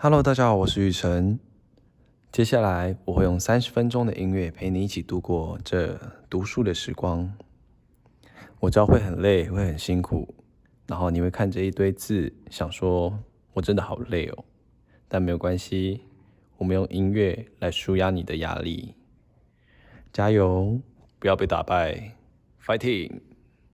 Hello，大家好，我是雨辰。接下来我会用30分钟的音乐陪你一起度过这读书的时光。我知道会很累，会很辛苦，然后你会看着一堆字，想说我真的好累哦。但没有关系，我们用音乐来舒压你的压力。加油，不要被打败，Fighting！